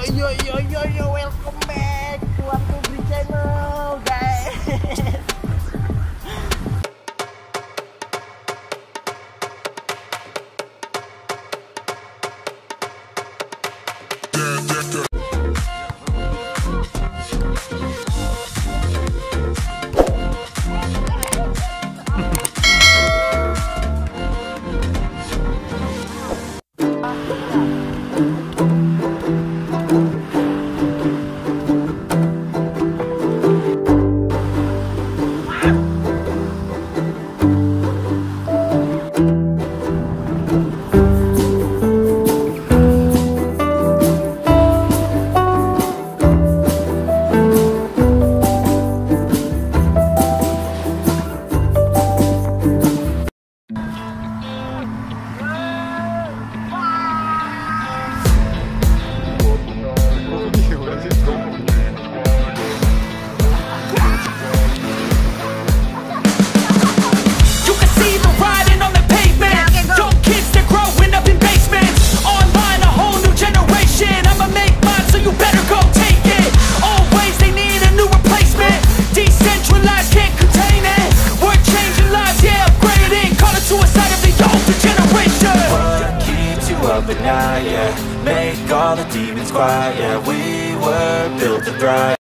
Yo, welcome back to our channel, guys. But now, yeah, make all the demons quiet. Yeah, we were built to thrive.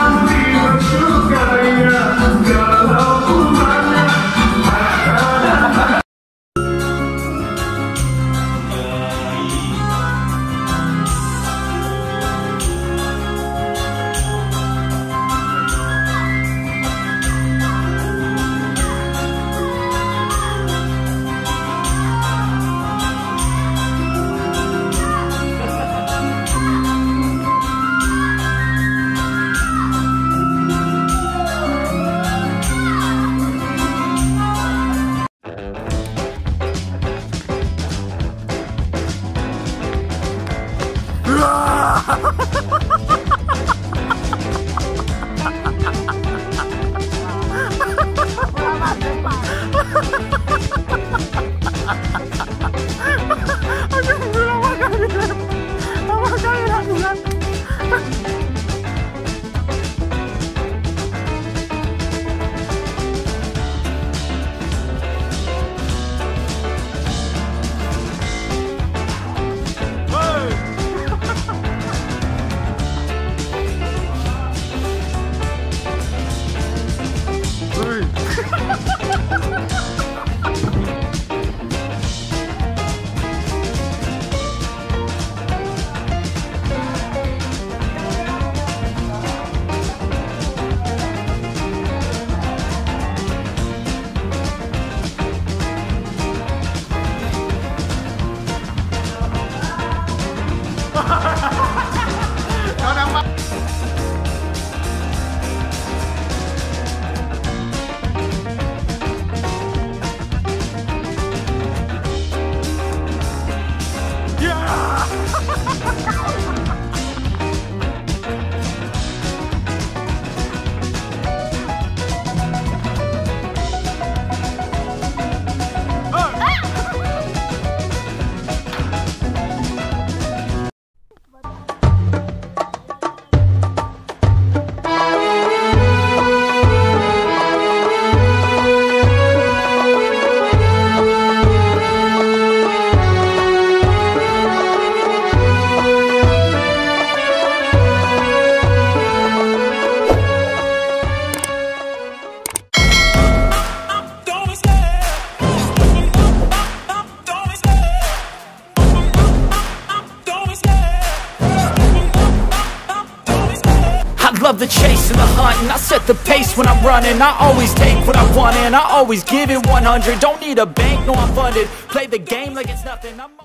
Love the chase and the hunt, and I set the pace when I'm running. I always take what I want and I always give it 100. Don't need a bank, no I'm funded. Play the game like it's nothing.